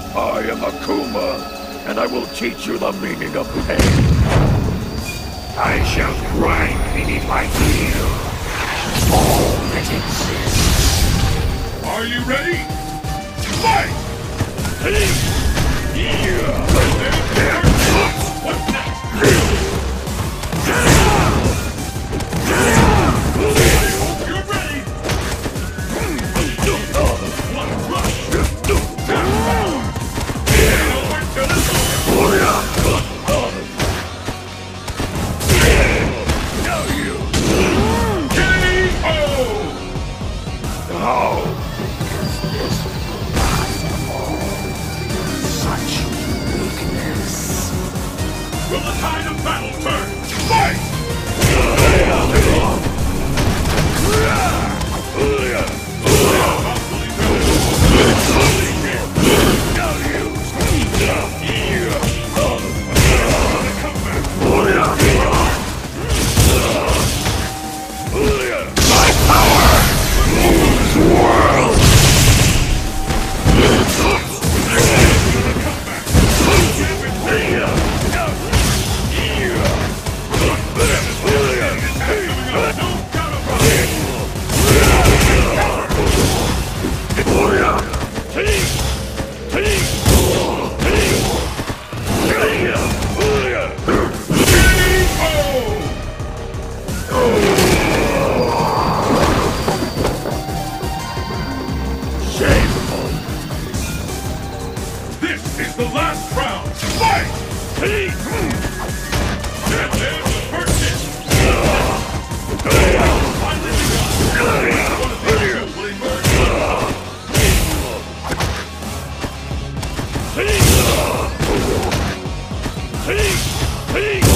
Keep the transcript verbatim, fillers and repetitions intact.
I am Akuma, and I will teach you the meaning of pain. I shall grind beneath my heel all that exists. Are you ready? Fight! What's next? You're ready! One rush! Now you! K O! How is this possible? Such weakness. Will the tide of battle turn? Fight! This is the last round! Fight! Hey! That there's the first hit! Finally begun! One of these two will emerge! Hey! Hey! Hey!